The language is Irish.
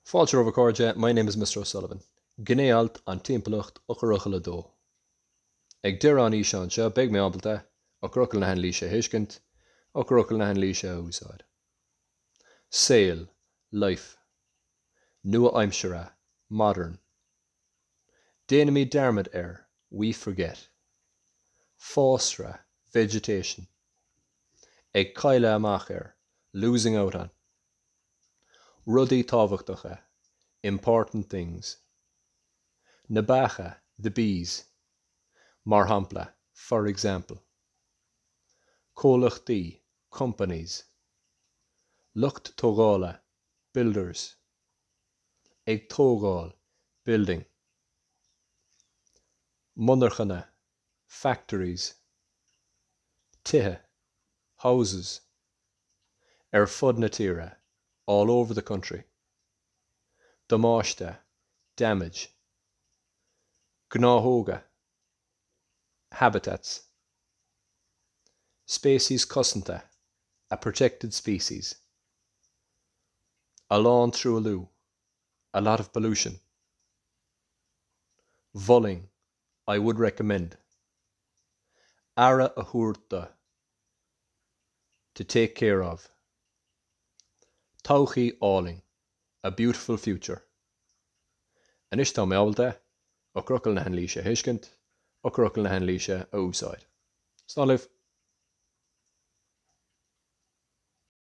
Fáilte over cóide, my name is Mr. O'Sullivan. Gnéalt an timpplacht ó chruchaile dó. Ag deir an íseán seo beag mé ambalta ó chruchail na henlíse hiiscint ó chruchail na henlíse a úsáid. Sail, life. Nua aimsire, modern. Déanamí dermid we forget. Fósra, vegetation. Ag caile amach losing out on. Rudaí tábhachtacha, important things. Na bacha, the bees. Mar hampla, for example. Cólachtaí, companies. Lucht tógála, builders. Ag tógáil, building. Munarchana, factories. Tithe, houses. Fud na tíre, all over the country. Damáiste, damage. Gnáthóga, habitats. Species cosanta, a protected species. Alán through a loo, a lot of pollution. Vulling, I would recommend. Ara a huirta, to take care of. Tauchi awling, a beautiful future. Anis tá mé ábalta ó chruchail na henlíse hiiscint ó chruchail na henlíse a úsáid. Slán libh.